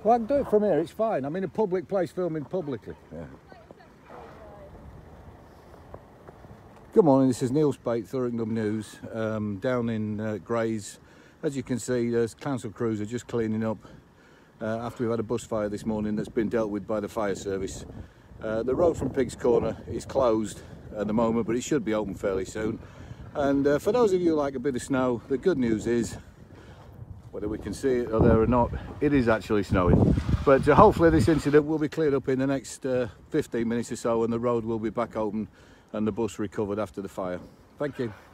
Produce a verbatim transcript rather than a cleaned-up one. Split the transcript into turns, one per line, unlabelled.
Well, I can do it from here, it's fine. I'm in a public place filming publicly. Yeah. Good morning, this is Neil Spate, Thurringdon News, um, down in uh, Grays. As you can see, there's council crews are just cleaning up uh, after we've had a bus fire this morning that's been dealt with by the fire service. Uh, the road from Pigs Corner is closed at the moment, but it should be open fairly soon. And uh, for those of you who like a bit of snow, the good news is, whether we can see it or there or not, it is actually snowing. But uh, hopefully this incident will be cleared up in the next uh, fifteen minutes or so, and the road will be back open and the bus recovered after the fire. Thank you.